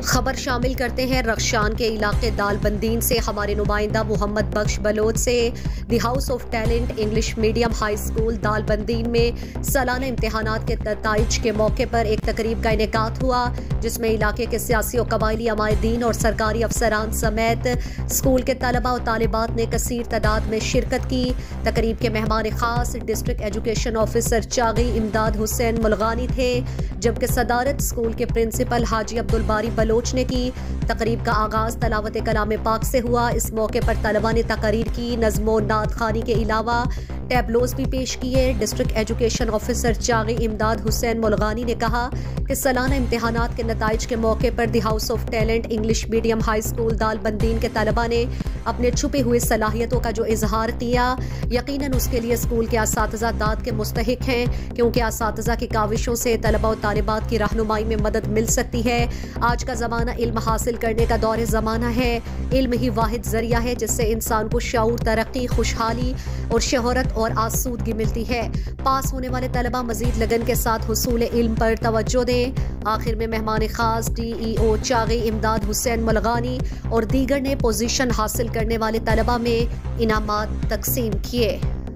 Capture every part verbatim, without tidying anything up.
खबर शामिल करते हैं रख्शान के इलाके दालबंदीन से। हमारे नुमाइंदा मोहम्मद बख्श बलोच से the house of talent English medium high school Dalbandin में सालाना इम्तहानात के नताइज के मौके पर एक तकरीब का इनेकाद हुआ, जिसमें इलाके के सियासी और कबायली अमायदीन और सरकारी अफसरान समेत स्कूल के तलबा और तालिबात ने कसीर तादाद में शिरकत की। तकरीब के मेहमान खास डिस्ट्रिक्ट एजुकेशन ऑफिसर चागी इमदाद हुसैन मुलगानी थे, जबकि सदारत स्कूल के प्रिंसिपल हाजी अब्दुल बारी बलोच ने की। तकरीब का आगाज तलावत कलाम पाक से हुआ। इस मौके पर तलबा ने तकरीर की, नज़्मो नात खानी के अलावा टैबलोज भी पेश किए। डिस्ट्रिक्ट एजुकेशन ऑफिसर चागी इमदाद हुसैन मुलगानी ने कहा कि सालाना इम्तहानात के नताइज के मौके पर the house of talent English medium high school Dalbandin के तलबा ने अपने छुपी हुई सलाहियतों का जो इजहार किया, यकीनन उसके लिए स्कूल के असातिज़ा दाद के मुस्तहिक हैं, क्योंकि असातिज़ा की काविशों से तलबा और तालिबात की रहनुमाई में मदद मिल सकती है। आज का ज़माना इल्म हासिल करने का दौर ज़माना है। इल्म ही वाहिद ज़रिया है जिससे इंसान को शऊर, तरक्की, खुशहाली और शोहरत और आसूदगी मिलती है। पास होने वाले तलबा मजीद लगन के साथ हुसूल इल्म पर तवज्जो दें। आखिर में मेहमान खास डी ई ओ चागी इमदाद हुसैन मुलगानी और दीगर ने पोजीशन हासिल करने वाले तलबा में इनामात तकसीम किए।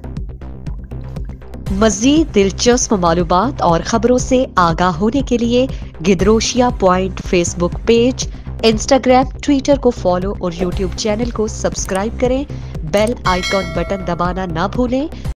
मज़ीद दिलचस्प मालूमात और खबरों से आगाह होने के लिए Gidroshia point Facebook page, Instagram, Twitter को फॉलो और यूट्यूब चैनल को सब्सक्राइब करें। बेल आइकॉन बटन दबाना ना भूलें।